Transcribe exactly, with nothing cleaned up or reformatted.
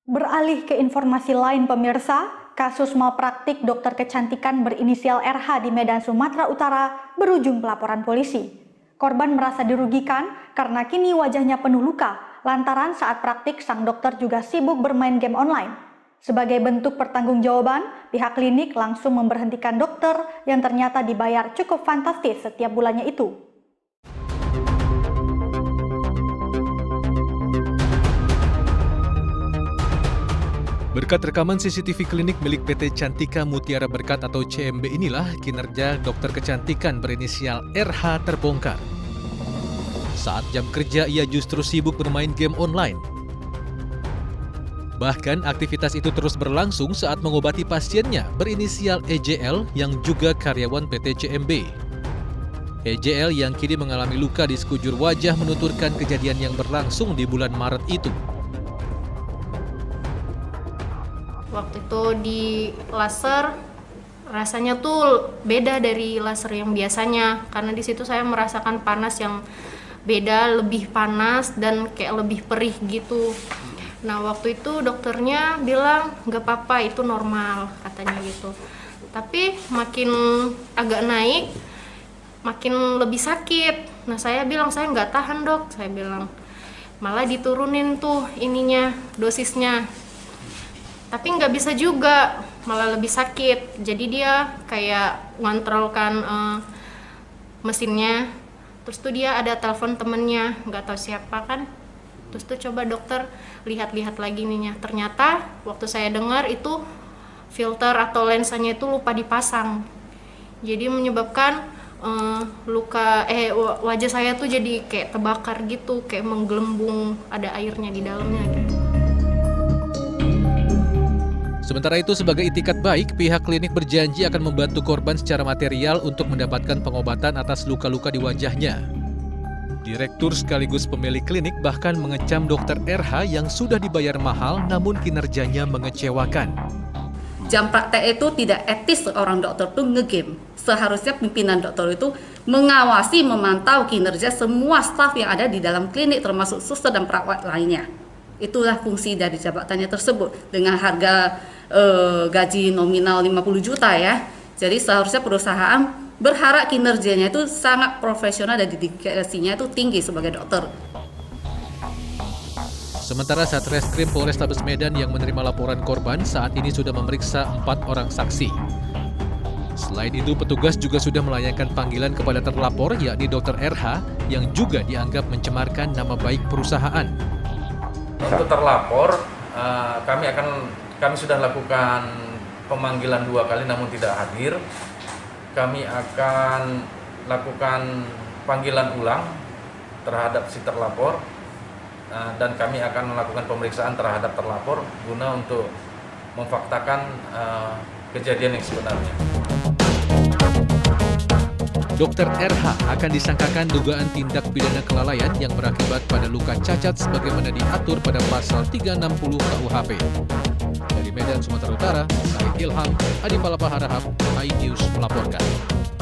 Beralih ke informasi lain pemirsa, kasus malpraktik dokter kecantikan berinisial R H di Medan, Sumatera Utara berujung pelaporan polisi. Korban merasa dirugikan karena kini wajahnya penuh luka lantaran saat praktik sang dokter juga sibuk bermain game online. Sebagai bentuk pertanggungjawaban, pihak klinik langsung memberhentikan dokter yang ternyata dibayar cukup fantastis setiap bulannya itu. Berkat rekaman C C T V klinik milik P T Cantika Mutiara Berkat atau C M B inilah kinerja dokter kecantikan berinisial R H terbongkar. Saat jam kerja ia justru sibuk bermain game online. Bahkan aktivitas itu terus berlangsung saat mengobati pasiennya berinisial E J L yang juga karyawan P T C M B. E J L yang kini mengalami luka di sekujur wajah menuturkan kejadian yang berlangsung di bulan Maret itu. Waktu itu di laser rasanya tuh beda dari laser yang biasanya karena di situ saya merasakan panas yang beda, lebih panas dan kayak lebih perih gitu. Nah waktu itu dokternya bilang nggak apa-apa, itu normal katanya gitu. Tapi makin agak naik, makin lebih sakit. Nah saya bilang saya nggak tahan dok, saya bilang malah diturunin tuh ininya dosisnya. Tapi nggak bisa juga, malah lebih sakit. Jadi dia kayak ngontrolkan uh, mesinnya. Terus tuh dia ada telepon temennya, nggak tahu siapa kan. Terus tuh coba dokter lihat-lihat lagi ininya. Ternyata waktu saya dengar itu filter atau lensanya itu lupa dipasang. Jadi menyebabkan uh, luka eh wajah saya tuh jadi kayak terbakar gitu, kayak menggelembung, ada airnya di dalamnya gitu. Sementara itu, sebagai itikat baik, pihak klinik berjanji akan membantu korban secara material untuk mendapatkan pengobatan atas luka-luka di wajahnya. Direktur sekaligus pemilik klinik bahkan mengecam dokter R H yang sudah dibayar mahal namun kinerjanya mengecewakan. Jam praktek itu tidak etis orang dokter itu ngegame. Seharusnya pimpinan dokter itu mengawasi, memantau kinerja semua staf yang ada di dalam klinik termasuk suster dan perawat lainnya. Itulah fungsi dari jabatannya tersebut dengan harga eh, gaji nominal lima puluh juta ya. Jadi seharusnya perusahaan berharap kinerjanya itu sangat profesional dan dedikasinya itu tinggi sebagai dokter. Sementara Satreskrim Polrestabes Medan yang menerima laporan korban saat ini sudah memeriksa empat orang saksi. Selain itu, petugas juga sudah melayangkan panggilan kepada terlapor yakni dokter R H yang juga dianggap mencemarkan nama baik perusahaan. Untuk terlapor, uh, kami akan kami sudah lakukan pemanggilan dua kali namun tidak hadir. Kami akan lakukan panggilan ulang terhadap si terlapor uh, dan kami akan melakukan pemeriksaan terhadap terlapor guna untuk memfaktakan uh, kejadian yang sebenarnya. dokter R H akan disangkakan dugaan tindak pidana kelalaian yang berakibat pada luka cacat sebagaimana diatur pada pasal tiga enam puluh K U H P. Dari Medan, Sumatera Utara, saya Ilham Adi Palapa Harahap, iNews melaporkan.